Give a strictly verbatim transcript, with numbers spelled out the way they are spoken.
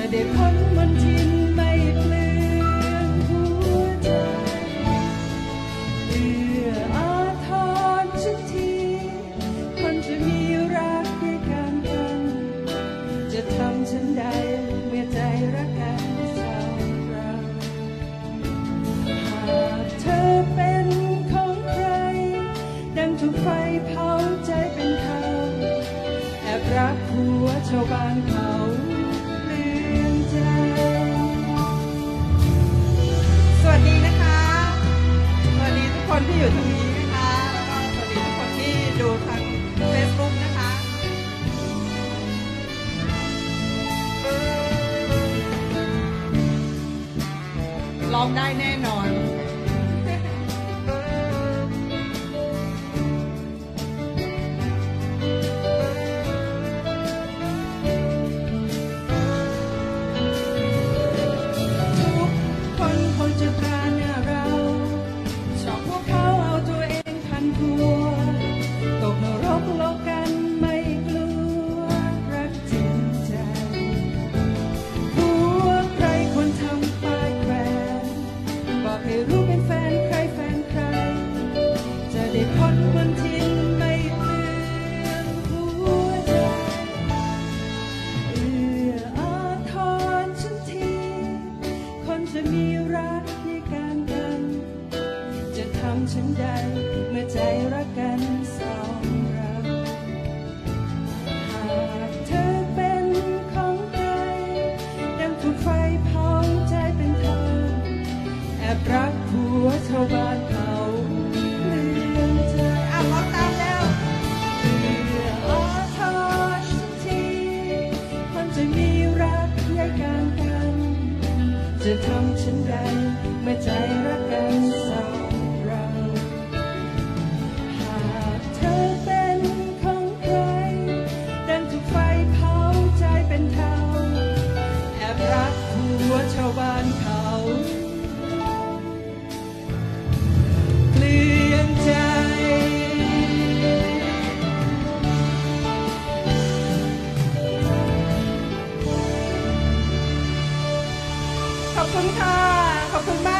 ได้พ้นมนทินไม่เปลืองหัวใจเอื้ออาทรสักทีคนจะมีรักด้วยกันกันจะทำฉันใดเมื่อใจรักกันสองเราหากเธอเป็นของใครดังถูกไฟเผาใจเป็นเขาแอบรักหัวชาวบ้านเขาลืมใจสวัสดีนะคะสวัสดีทุกคนที่อยู่ตรงนี้นะคะแล้วก็สวัสดีทุกคนที่ดูทาง เฟซบุ๊ก นะคะร้องได้แน่นอนฉันใดเมื่อใจรักกันสองเราหากเธอเป็นของใครดังถูกไฟเผาใจเป็นเธอแอบรักผัวชาวบ้านเขาลืมใจอ่ะร้องตามแล้วเพื่ออาทรสักทีคนจะมีรักใยกันกันจะทำฉันใดเมื่อใจรักกันสองชาวบ้านเขาเกลื่อนใจขอบคุณค่ะขอบคุณมาก